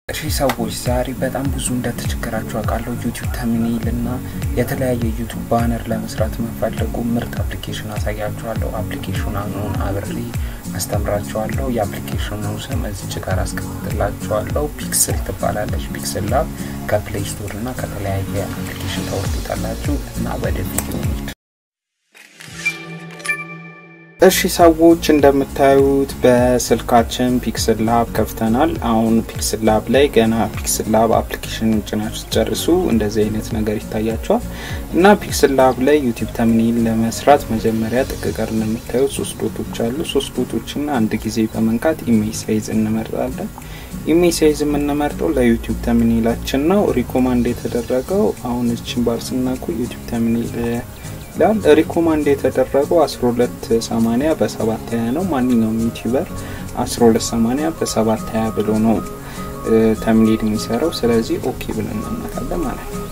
እሺ ሰዎች ዛሬ በጣም ብዙ እንደተቸገራችሁ አውቃለሁ ዩቲዩብ ተምኔል እና የተለያየ ዩቲዩብ ባነር ለመስራት መፈልጉ ምርጥ አፕሊኬሽን አሳያችኋለሁ አፕሊኬሽኑን አብሬ አስተምራችኋለሁ የአፕሊኬሽኑ ስም እዚህ ጋር አስቀምጥላችኋለሁ ፒክስል ትባላለች ፒክስል ላብ ከፕሌይ ስቶር እና ከተለያየ አፕሊኬሽን ታወርዱታላችሁ እና ወደ ቪዲዮ እሺ ሰዎች እንደምታዩት በስልካችን ፒክስል ላብ ከፍተናል አሁን ፒክስል ላብ ላይ ገና ፒክስል ላብ አፕሊኬሽን ጭናችሁ ጨርሱ እንደዚህ አይነት ነገር ይታያችኋል እና ፒክስል ላብ ላይ ዩቲዩብ ተምኔል ለመስራት መጀመሪያ ጥቅቀር እንደምታዩት 3 ዶቶች አሉ 3 ዶቶችን አንድ ጊዜ በመንካት ኢሜጅ ሳይዝ እንመርጣለን ኢሜጅ ሳይዝ የምንመርጠው ለዩቲዩብ ተምኔላችን ነው ሪኮማንድ የተደረገው አሁን እቺን ባር ስናኩ ዩቲዩብ ተምኔል ላል ሪኮማንድ የተደረገው 1280 በ720 ነው ማንኛውም ዩቲዩበር 1280 በ720 ብሎ ነው ተምኔል የሚሰራው ስለዚህ ኦኬ ብለን እናመጣለን ማለት ነው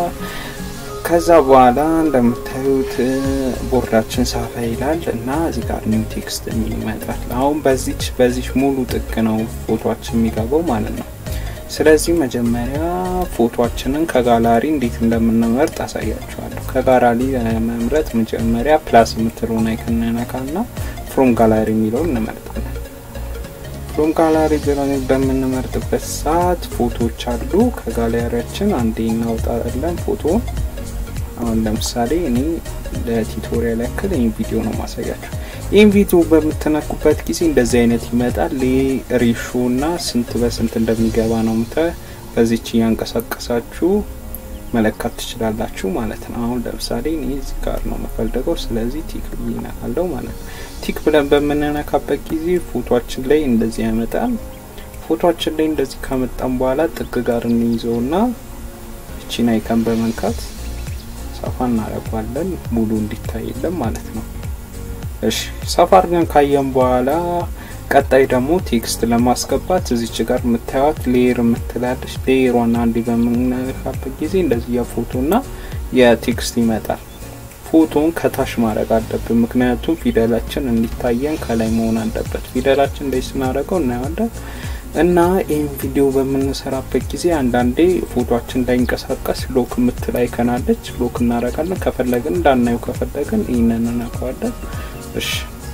ከዛ በኋላ እንደምታዩት ቦርዳችን ሳፋ ይላል እና እዚህ ጋር ኒው ቴክስት የሚመጣል አሁን በዚህ ሙሉ ጥቅ ነው ፎቶአችን የሚገባው ማለት ነው ስለዚህ መጀመሪያ ፎቶአችንን ከጋላሪ እንዴት እንደምንመርጥ አሳያችኋለሁ ከጋላሪ መምረጥ መጀመሪያ ፕላስ የምትለውን አይከን ነካና ፍሮም ጋላሪ የሚለውን እንመርጣለን ፍሮም ጋላሪ በምንመርጥበት ሰዓት ፎቶዎች አሉ ከጋላሪያችን አንዴ እናውጣለን ፎቶ አሁን ለምሳሌ እኔ ለቲዩቶሪያል ያክል ይሄን ቪዲዮ ነው ማሳያችሁ ይሄን ቪዲዮ በመተናኩበት ጊዜ እንደዚህ አይነት ይመጣል ሬሾና ስንት በስንት እንደሚገባ ነው በዚህች ያንቀሳቀሳችሁ መለካት ትችላላችሁ ማለት ነው አሁን ለምሳሌ እኔ እዚህ ጋር ነው መፈልገው ስለዚህ ቲክ ይነካለው ማለት ቲክ ብለን በመነካበት ጊዜ ፎቶአችን ላይ እንደዚህ ያመጣል ፎቶአችን ላይ እንደዚህ ከመጣን በኋላ ጥግ ጋር እንይዘውና እቺን አይከን በመንካት ሳፋን እናረጋለን ሙሉ እንዲታይልን ማለት ነው እሺ ሳፋርን ካየን በኋላ ቀጣይ ደግሞ ቴክስት ለማስገባት እዚች ጋር መታወት ሌየር መተላለሽ ሌየሯን አንዲ በመነካበት ጊዜ እንደዚህ የፎቶና የቴክስት ይመጣል ፎቶን ከታች ማድረግ አለብን ምክንያቱም ፊደላችን እንዲታየን ከላይ መሆን አለበት ፊደላችን ላይ ስናረጋው እናያለን እና ይሄን ቪዲዮ በመነሰራበት ጊዜ አንዳንዴ ፎቶአችን እንዳይንቀሳቀስ ሎክ ምትላይ ከናለች ሎክ እናረጋለን ከፈለግን እንዳናየው ከፈለግን ይሄንን እናቀዋለን እሺ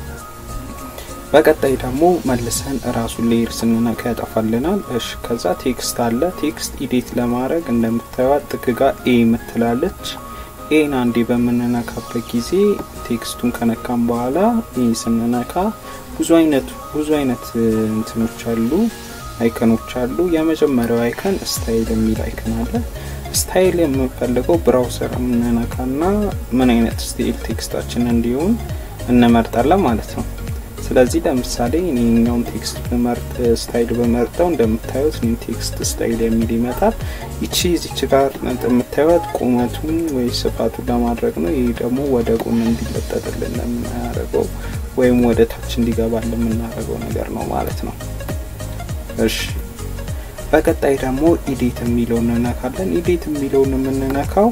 በቀጣይ ደግሞ መልሰን ራሱ ሌየር ስንነካ ያጠፋልናል እሺ ከዛ ቴክስት አለ ቴክስት ኤዲት ለማድረግ እንደምታዩት ጥቅጋ ኤ ምትላለች ኤን አንዴ በመነካበት ጊዜ ቴክስቱን ከነካን በኋላ ኤ ስንነካ ብዙ አይነት እንትኖች አሉ አይከኖች አሉ የመጀመሪያው አይከን ስታይል የሚል አይከን አለ ስታይል የምንፈልገው ብራውዘር እንነካና ምን አይነት ስታይል ቴክስታችን እንዲሆን እንመርጣለን ማለት ነው ስለዚህ ለምሳሌ እኛውን ቴክስት በመርጥ ስታይል በመርጠው እንደምታዩት ኒው ቴክስት ስታይል የሚል ይመጣል እዚች ጋር እንደምታዩት ቁመቱን ወይ ስፋቱን ለማድረግ ነው ይሄ ደግሞ ወደ ጎን እንዲለጠጥልን እናደርገው ወይም ወደ ታች እንዲገባልን የምናደርገው ነገር ነው ማለት ነው እሺ በቀጣይ ደግሞ ኤዲት የሚለውን እንነካለን ኤዲት የሚለውን የምንነካው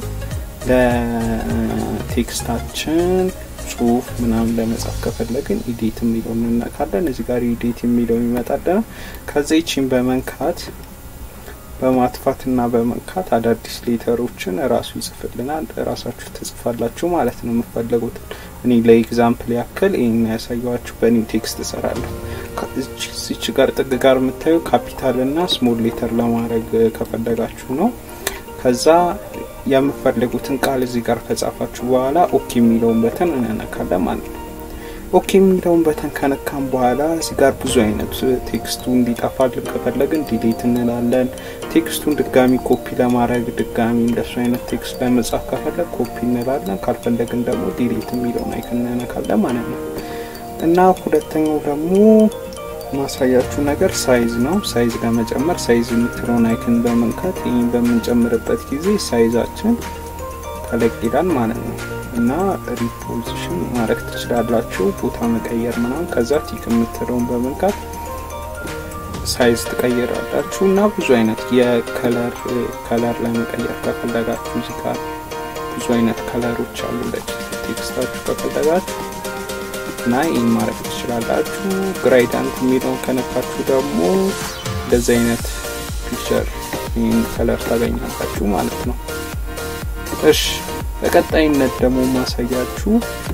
ለቴክስታችን ጽሁፍ ምናምን ለመጻፍ ከፈለግን ኤዲት የሚለውን እንነካለን እዚህ ጋር ኤዲት የሚለው ይመጣል ከዚህችን በመንካት በማጥፋትና በመንካት አዳዲስ ሌተሮችን ራሱ ይጽፍልናል ራሳችሁ ተጽፋላችሁ ማለት ነው የምትፈልጉት እኔ ለኤግዛምፕል ያክል ይሄን ያሳያችሁ በኒው ቴክስት እሰራለሁ እዚች ጋር ጥግ ጋር መታዩ ካፒታል እና ስሞል ሌተር ለማድረግ ከፈለጋችሁ ነው ከዛ የምትፈልጉትን ቃል እዚህ ጋር ከጻፋችሁ በኋላ ኦኬ የሚለውን በተን እንነካለን ማለት ነው ኦኬ የሚለውን በተን ከነካን በኋላ እዚህ ጋር ብዙ አይነት ቴክስቱ እንዲጣፋልን ከፈለግን ዲሊት እንላለን ቴክስቱን ድጋሚ ኮፒ ለማድረግ ድጋሚ እንደሱ አይነት ቴክስት ለመጻፍ ከፈለግ ኮፒ እንላለን ካልፈለግን ደግሞ ዲሊት የሚለውን አይከን እንነካለን ማለት ነው እና ሁለተኛው ደግሞ ማሳያችሁ ነገር ሳይዝ ነው ሳይዝ ለመጨመር ሳይዝ የምትለውን አይከን በመንካት ይሄን በመንጨምርበት ጊዜ ሳይዛችን ተለቅ ይላል ማለት ነው እና ሪፖዚሽን ማድረግ ትችላላችሁ ቦታ መቀየር ምናምን ከዛ ቲክ የምትለውን በመንካት ሳይዝ ትቀይራላችሁና ብዙ አይነት የከለር ለመቀየር ከፈለጋችሁ እዚህ ጋር ብዙ አይነት ከለሮች አሉ ለቴክስታችሁ ከፈለጋችሁ እና ይሄን ማድረግ ትችላላችሁ ግራይዳንት የሚለውን ከነካችሁ ደግሞ እንደዚህ አይነት ፒክቸር ከለር ታገኛላችሁ ማለት ነው። እሺ በቀጣይነት ደግሞ ማሳያችሁ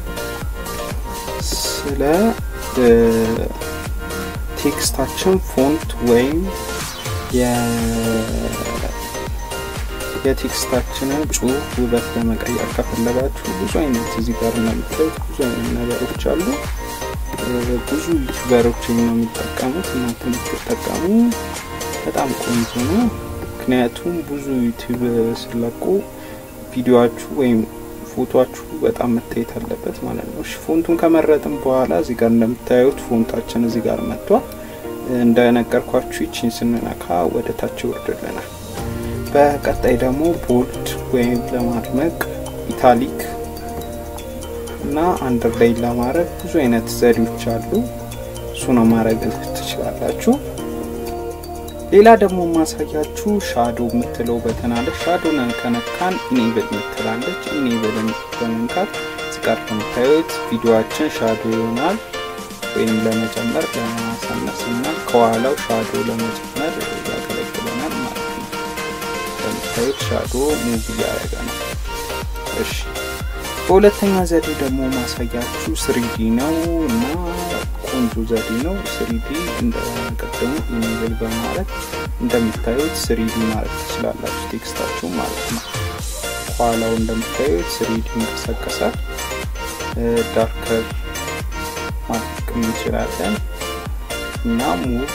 ስለ ቴክስታችን ፎንት ወይም የቴክስታችንን ጽሁፍ ውበት ለመቀየር ከፈለጋችሁ ብዙ አይነት እዚህ ጋር እንደምታዩት ብዙ አይነት ነገሮች አሉ። ብዙ ዩቲዩበሮች ነው የሚጠቀሙት። እናንተ የምትጠቀሙ በጣም ቆንጆ ነው። ምክንያቱም ብዙ ዩቲዩብ ስለቁ ቪዲዮአችሁ ወይም ፎቶአችሁ በጣም መታየት አለበት ማለት ነው። እሺ ፎንቱን ከመረጥን በኋላ እዚህ ጋር እንደምታዩት ፎንታችን እዚህ ጋር መጥቷል። እንደነገርኳችሁ እቺን ስንነካ ወደ ታች ይወርድልናል። በቀጣይ ደግሞ ቦልድ ወይም ለማድመቅ ኢታሊክ እና አንደርላይን ለማድረግ ብዙ አይነት ዘዴዎች አሉ። እሱን ማድረግ ትችላላችሁ። ሌላ ደግሞ ማሳያችሁ ሻዶ የምትለው በተናለ ሻዶን ከነካን ኢኔብል የምትላለች ኢኔብልን በመንካት ዝቃር ከምታዩት ቪዲዮአችን ሻዶ ይሆናል። ወይም ለመጨመር ለማሳነስና ከኋላው ሻዶ ለመጨመር ያገለግለናል ማለት ነው። ከምታዩት ሻዶ ሙቭ ያደርጋ ነው። እሺ በሁለተኛ ዘዴ ደግሞ ማሳያችሁ 3D ነው እና ቆንጆ ዘዴ ነው። 3D እንደቀደሙ ኢሜል በማለት እንደምታዩት 3D ማለት ትችላላችሁ ቴክስታችሁ ማለት ነው። ኋላው እንደምታዩት 3D እንቀሳቀሳል። ዳርከር ማድረግ እንችላለን እና ሙቭ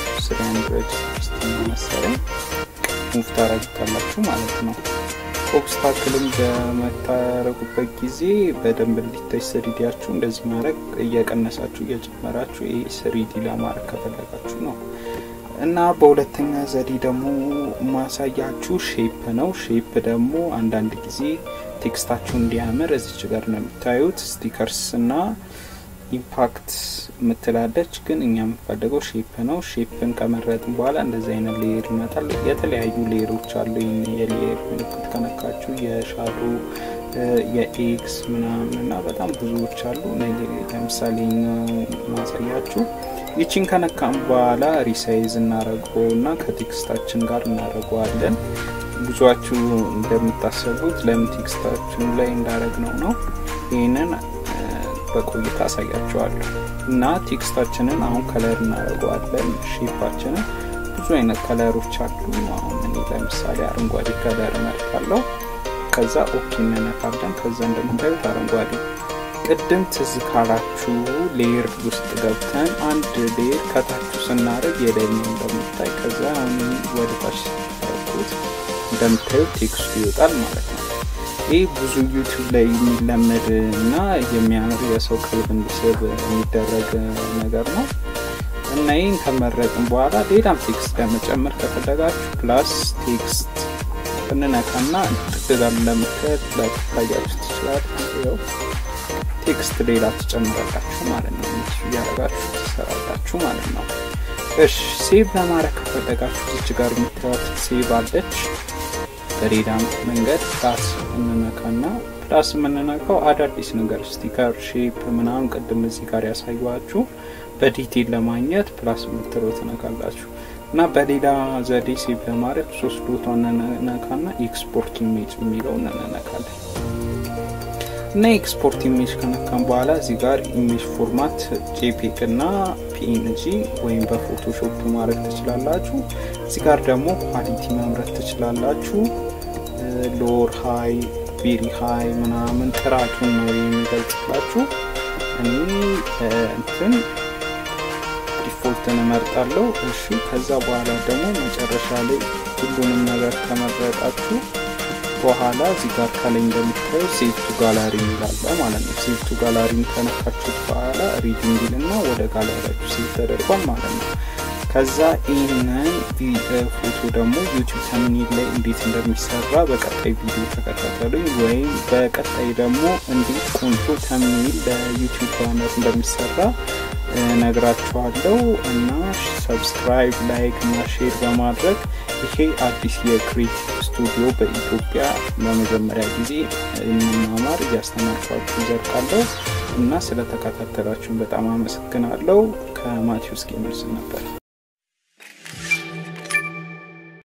360 መሰለኝ ሙቭ ታረጋላችሁ ማለት ነው። ኦብስታክልን በመታረጉበት ጊዜ በደንብ እንዲታይ 3Dያችሁ እንደዚህ ማድረግ እየቀነሳችሁ እየጨመራችሁ ይሄ 3D ለማድረግ ከፈለጋችሁ ነው። እና በሁለተኛ ዘዴ ደግሞ ማሳያችሁ ሼፕ ነው። ሼፕ ደግሞ አንዳንድ ጊዜ ቴክስታችሁ እንዲያምር እዚች ጋር ነው የምታዩት ስቲከርስ እና ኢምፓክት ምትላለች ግን እኛ የምንፈልገው ሼፕ ነው። ሼፕን ከመረጥን በኋላ እንደዚህ አይነት ሌየር ይመጣል። የተለያዩ ሌየሮች አሉ። የሌየር ምልክት ከነካችሁ የሻዶ የኤክስ ምናምንና በጣም ብዙዎች አሉ። ለምሳሌ ማሳያችሁ ይቺን ከነካን በኋላ ሪሳይዝ እናረጋውና ከቴክስታችን ጋር እናረጋዋለን። ብዙዎቻችሁ እንደምታስቡት ለምን ቴክስታችን ላይ እንዳረግነው ነው። ይሄንን በቆይታ አሳያችኋለሁ። እና ቴክስታችንን አሁን ከለር እናረጋዋለን። ሼፓችንን ብዙ አይነት ከለሮች አሉ። አሁን እኔ ለምሳሌ አረንጓዴ ከለር መርጣለሁ። ከዛ ኦኬ እንነካለን። ከዛ እንደምታዩት አረንጓዴ ቅድም ትዝ ካላችሁ ሌየር ውስጥ ገብተን አንድ ሌየር ከታች ስናረግ የላይኛው እንደምታይ ከዛ አሁን ወደ ታች አረኩት እንደምታዩት ቴክስቱ ይወጣል ማለት ነው። ይሄ ብዙ ዩቲዩብ ላይ የሚለመድና የሚያምር የሰው ቀልብ እንዲስብ የሚደረግ ነገር ነው። እና ይሄን ከመረጥን በኋላ ሌላም ቴክስት ለመጨመር ከፈለጋችሁ ፕላስ ቴክስት እንነካና ጥቅላላ ለምትከት ለታያችሁ ትችላላችሁ። ቴክስት ሌላ ተጨምራላችሁ ማለት ነው። እሱ ያረጋችሁ ተሰራላችሁ ማለት ነው። እሺ ሴቭ ለማድረግ ከፈለጋችሁ እዚህ ጋር የምታዩት ሴቭ አለች። በሌላ መንገድ ፕላስ እንነካና ፕላስ የምንነካው አዳዲስ ነገር ስቲከር ሼፕ ምናምን ቅድም እዚህ ጋር ያሳያችሁ በዲቴል ለማግኘት ፕላስ ምትሮት ነካላችሁ። እና በሌላ ዘዴ ሴቭ ለማድረግ 3 ዶቷን እንነካና ኤክስፖርት ኢሜጅ የሚለውን እንነካለን። እና ኤክስፖርት ኢሜጅ ከነካን በኋላ እዚህ ጋር ኢሜጅ ፎርማት JPG እና PNG ወይም በፎቶሾፕ ማድረግ ትችላላችሁ። እዚህ ጋር ደግሞ ኳሊቲ መምረጥ ትችላላችሁ። ሎር ሃይ ቬሪ ሃይ ምናምን ጥራቱን ነው የሚገልጽላችሁ። እኔ እንትን ዲፎልትን እመርጣለሁ። እሺ ከዛ በኋላ ደግሞ መጨረሻ ላይ ሁሉንም ነገር ከመረጣችሁ በኋላ እዚህ ጋር ከላይ እንደምታዩ ሴቭ ቱ ጋላሪ ይላል ማለት ነው። ሴቭ ቱ ጋላሪ ከነካችሁ በኋላ ሪዲንግልና ወደ ጋላሪያችሁ ሴቭ ተደርጓል ማለት ነው። ከዛ ይሄንን ፎቶ ደግሞ ዩቲዩብ ተምኔል ላይ እንዴት እንደሚሰራ በቀጣይ ቪዲዮ ተከታተሉኝ። ወይም በቀጣይ ደግሞ እንዴት ቆንጆ ተምኔል ለዩቲዩብ ባነር እንደሚሰራ ነግራችኋለሁ። እና ሰብስክራይብ ላይክ እና ሼር በማድረግ ይሄ አዲስ የክሬቲቭ ስቱዲዮ በኢትዮጵያ ለመጀመሪያ ጊዜ እንማማር ያስተማርኳችሁ ዘርቃለሁ። እና ስለተከታተላችሁ በጣም አመሰግናለሁ። ከማቲዩስ ጌመርስ ነበር።